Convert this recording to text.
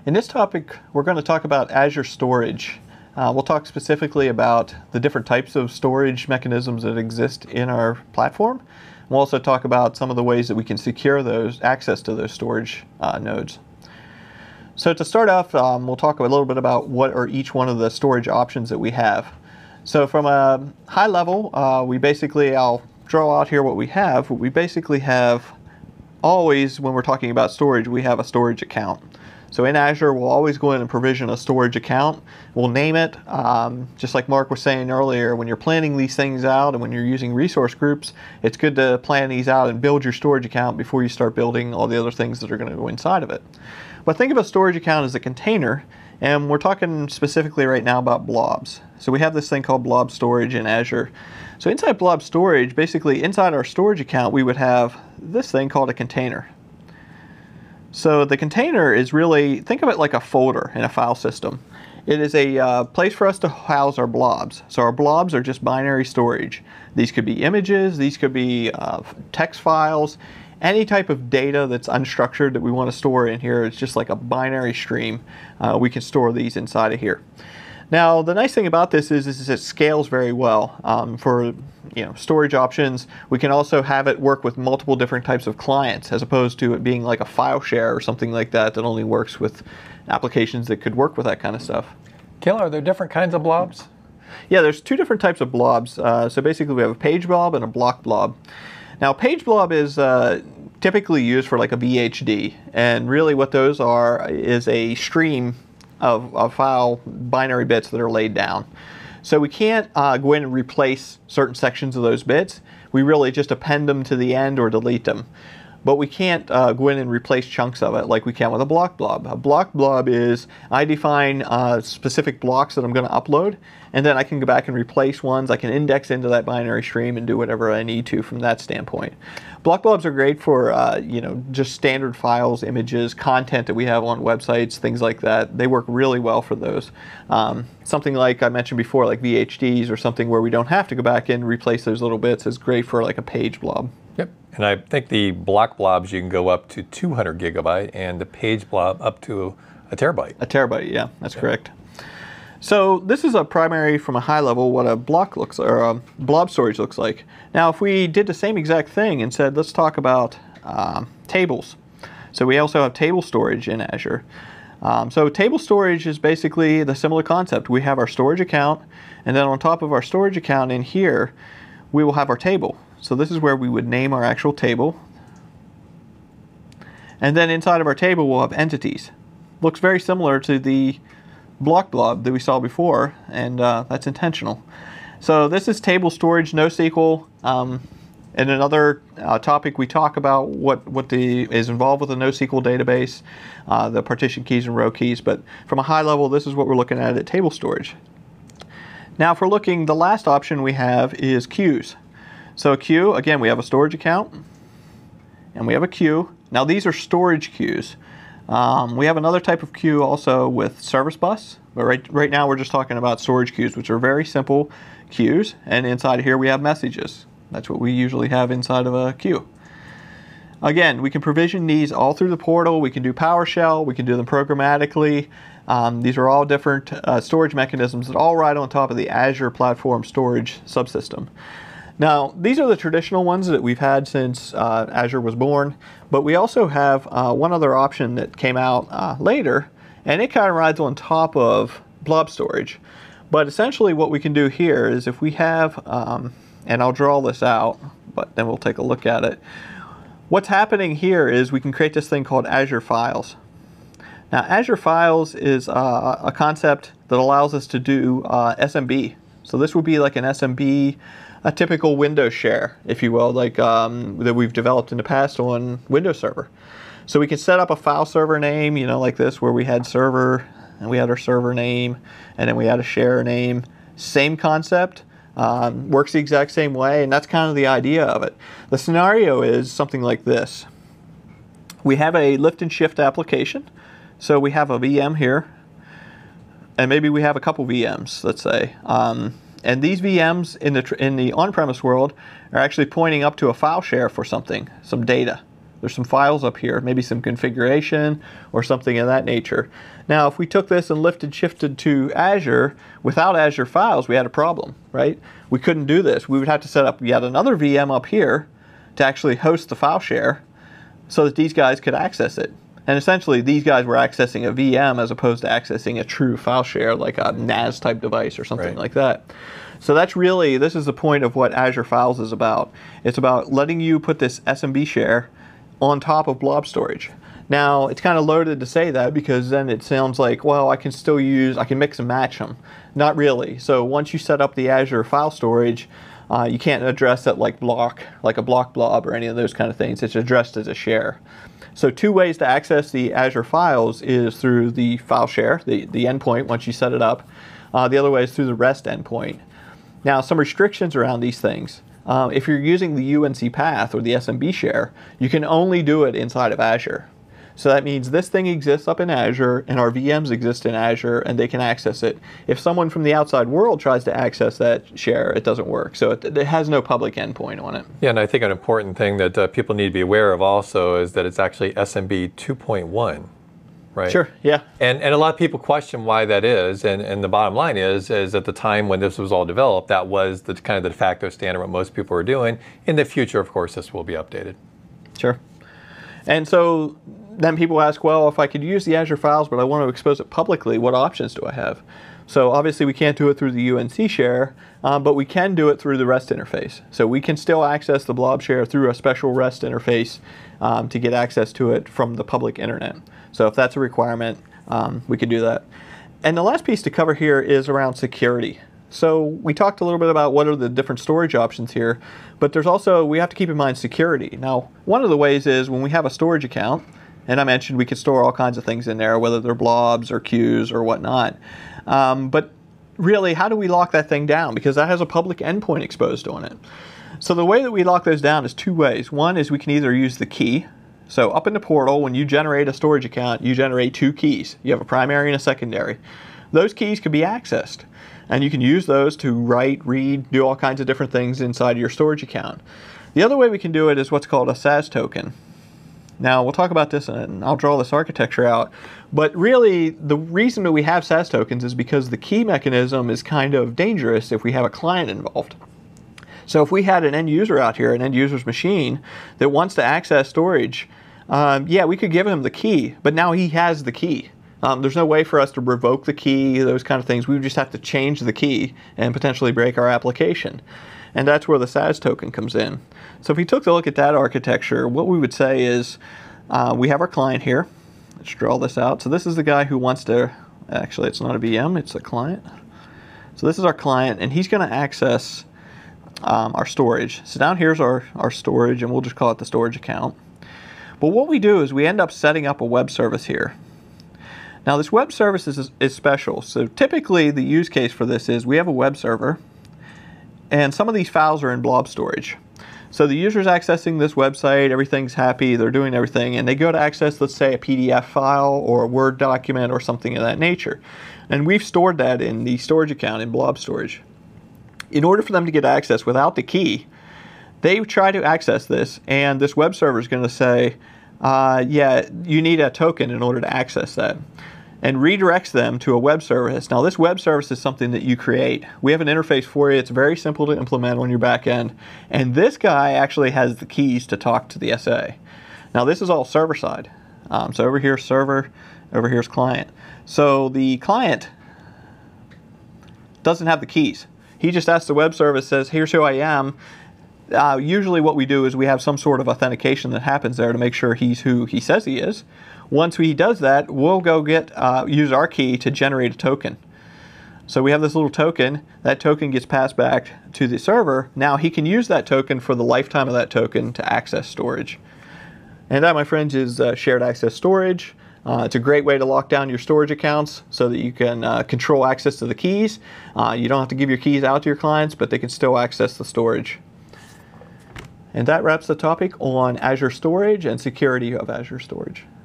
In this topic, we're going to talk about Azure storage. We'll talk specifically about the different types of storage mechanisms that exist in our platform. We'll also talk about some of the ways that we can secure access to those storage nodes. So to start off, we'll talk a little bit about what are each one of the storage options that we have. So from a high level, I'll draw out here what we have. We basically have always, when we're talking about storage, we have a storage account. So in Azure, we'll always go in and provision a storage account. We'll name it, just like Mark was saying earlier, when you're planning these things out and when you're using resource groups, it's good to plan these out and build your storage account before you start building all the other things that are going to go inside of it. But think of a storage account as a container, and we're talking specifically right now about blobs. So we have this thing called blob storage in Azure. So inside blob storage, basically inside our storage account, we would have this thing called a container. So the container is really, think of it like a folder in a file system. It is a place for us to house our blobs. So our blobs are just binary storage. These could be images, these could be text files, any type of data that's unstructured that we want to store in here. It's just like a binary stream. We can store these inside of here. Now, the nice thing about this is it scales very well. For storage options, we can also have it work with multiple different types of clients, as opposed to it being like a file share or something like that that only works with applications that could work with that kind of stuff. Kayla, are there different kinds of blobs? Yeah, there's two different types of blobs. So basically we have a page blob and a block blob. Now, page blob is typically used for like a VHD, and really what those are is a stream of file binary bits that are laid down. So we can't go in and replace certain sections of those bits. We really just append them to the end or delete them. But we can't go in and replace chunks of it like we can with a block blob. A block blob is, I define specific blocks that I'm going to upload, and then I can go back and replace ones. I can index into that binary stream and do whatever I need to from that standpoint. Block blobs are great for just standard files, images, content that we have on websites, things like that. They work really well for those. Something like I mentioned before, like VHDs or something where we don't have to go back in and replace those little bits is great for like a page blob. Yep, and I think the block blobs you can go up to 200 gigabyte and the page blob up to a terabyte. A terabyte, yeah, that's correct. So this is a primary from a high level what a block looks or a blob storage looks like. Now if we did the same exact thing and said let's talk about tables. So we also have table storage in Azure. So table storage is basically the similar concept. We have our storage account, and then on top of our storage account in here we will have our table. So this is where we would name our actual table. And then inside of our table we'll have entities. Looks very similar to the block blob that we saw before, and that's intentional. So this is table storage, NoSQL. In another topic we talk about what is involved with a NoSQL database, the partition keys and row keys, but from a high level this is what we're looking at table storage. Now if we're looking, the last option we have is queues. So a queue, again, we have a storage account and we have a queue. Now these are storage queues. We have another type of queue also with service bus, but right now we're just talking about storage queues, which are very simple queues, and inside here we have messages. That's what we usually have inside of a queue. Again, we can provision these all through the portal. We can do PowerShell, we can do them programmatically. These are all different storage mechanisms that all ride on top of the Azure platform storage subsystem. Now, these are the traditional ones that we've had since Azure was born, but we also have one other option that came out later, and it kind of rides on top of blob storage. But essentially what we can do here is if we have, and I'll draw this out, but then we'll take a look at it. What's happening here is we can create this thing called Azure Files. Now, Azure Files is a concept that allows us to do SMB. So this would be like an SMB, a typical Windows share, if you will, like that we've developed in the past on Windows Server. So we can set up a file server name, like this, where we had server, and we had our server name, and then we had a share name. Same concept, works the exact same way, and that's kind of the idea of it. The scenario is something like this. We have a lift and shift application. So we have a VM here, and maybe we have a couple VMs, let's say. And these VMs in the on-premise world are actually pointing up to a file share for something, some data. There's some files up here, maybe some configuration or something of that nature. Now, if we took this and shifted to Azure, without Azure files, we had a problem, right? We couldn't do this. We would have to set up yet another VM up here to actually host the file share so that these guys could access it. And essentially, these guys were accessing a VM as opposed to accessing a true file share, like a NAS type device or something like that. So that's really, this is the point of what Azure Files is about. It's about letting you put this SMB share on top of blob storage. Now, it's kind of loaded to say that because then it sounds like, well, I can mix and match them. Not really. So once you set up the Azure file storage, you can't address it like a block blob or any of those kind of things. It's addressed as a share. So two ways to access the Azure files is through the file share, the endpoint once you set it up. The other way is through the REST endpoint. Now, some restrictions around these things. If you're using the UNC path or the SMB share, you can only do it inside of Azure. So that means this thing exists up in Azure and our VMs exist in Azure and they can access it. If someone from the outside world tries to access that share, it doesn't work. So it has no public endpoint on it. Yeah, and I think an important thing that people need to be aware of also is that it's actually SMB 2.1. Right. Sure, yeah. And a lot of people question why that is, and the bottom line is at the time when this was all developed, that was the kind of the de facto standard what most people were doing. In the future, of course, this will be updated. Sure. And so then people ask, well, if I could use the Azure files, but I want to expose it publicly, what options do I have? So obviously we can't do it through the UNC share, but we can do it through the REST interface. So we can still access the blob share through a special REST interface to get access to it from the public internet. So if that's a requirement, we could do that. And the last piece to cover here is around security. So we talked a little bit about what are the different storage options here, but there's also, we have to keep in mind security. Now, one of the ways is when we have a storage account, and I mentioned we could store all kinds of things in there, whether they're blobs or queues or whatnot. But really, how do we lock that thing down? Because that has a public endpoint exposed on it. So the way that we lock those down is two ways. One is we can either use the key. So up in the portal, when you generate a storage account, you generate two keys. You have a primary and a secondary. Those keys can be accessed. And you can use those to write, read, do all kinds of different things inside your storage account. The other way we can do it is what's called a SAS token. Now, we'll talk about this and I'll draw this architecture out. But really, the reason that we have SAS tokens is because the key mechanism is kind of dangerous if we have a client involved. So if we had an end user out here, an end user's machine, that wants to access storage, yeah, we could give him the key, but now he has the key. There's no way for us to revoke the key, those kind of things. We would just have to change the key and potentially break our application. And that's where the SAS token comes in. So if we took a look at that architecture, what we would say is we have our client here. Let's draw this out. So this is the guy who wants to, actually it's not a VM, it's a client. So this is our client, and he's going to access our storage. So down here's our storage, and we'll just call it the storage account. But what we do is we end up setting up a web service here. Now this web service is special. So typically the use case for this is we have a web server, and some of these files are in blob storage. So the user's accessing this website, everything's happy, they're doing everything, and they go to access, let's say, a PDF file or a Word document or something of that nature. And we've stored that in the storage account in blob storage. In order for them to get access without the key, they try to access this, and this web server is going to say, yeah, you need a token in order to access that, and redirects them to a web service. Now this web service is something that you create. We have an interface for you. It's very simple to implement on your back end, and this guy actually has the keys to talk to the SA. Now this is all server side. So over here's server, over here's client. So the client doesn't have the keys. He just asks the web service, says, here's who I am. Usually what we do is we have some sort of authentication that happens there to make sure he's who he says he is. Once he does that, we'll go use our key to generate a token. So we have this little token. That token gets passed back to the server. Now he can use that token for the lifetime of that token to access storage. And that, my friends, is shared access storage. It's a great way to lock down your storage accounts so that you can control access to the keys. You don't have to give your keys out to your clients, but they can still access the storage. And that wraps the topic on Azure Storage and security of Azure Storage.